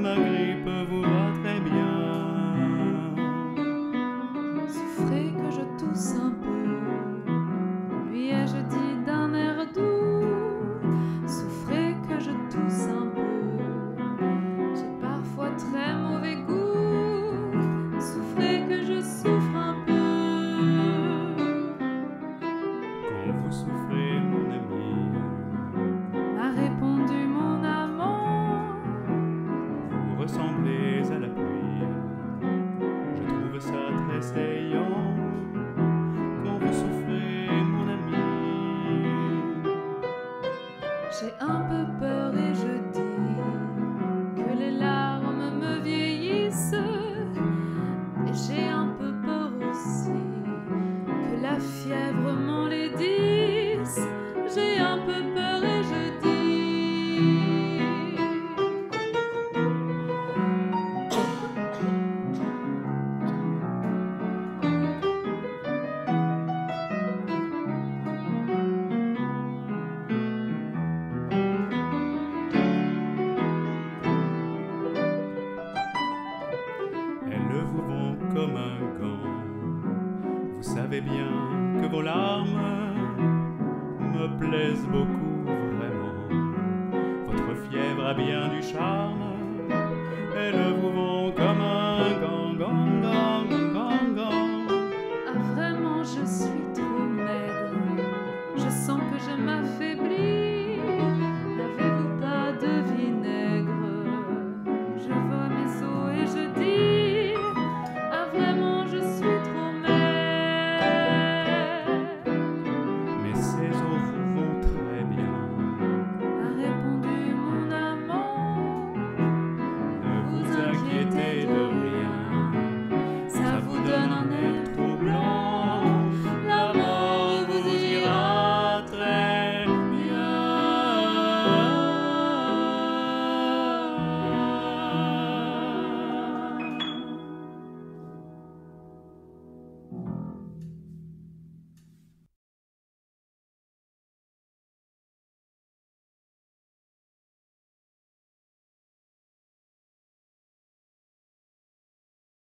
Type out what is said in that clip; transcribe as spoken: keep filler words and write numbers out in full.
ma grippe vous va très bien. Souffrez que je tousse un peu, lui ai-je dit d'un air doux. Souffrez que je tousse un peu, j'ai parfois très mauvais goût. Souffrez que je souffre un peu. Quand vous souffrez, mon ami, M'a répondu mon amant. vous ressemblez à la pluie. Je trouve ça très saillant. Quand vous souffrez, mon ami, J'ai un peu peur et je dis que les larmes me vieillissent. Et j'ai un peu peur aussi que la fièvre m'enlaidisse. J'ai un peu peur et je dis elles vous vont comme un gant. Vous savez bien que vos larmes me plaisent beaucoup vraiment. Votre fièvre a bien du charme.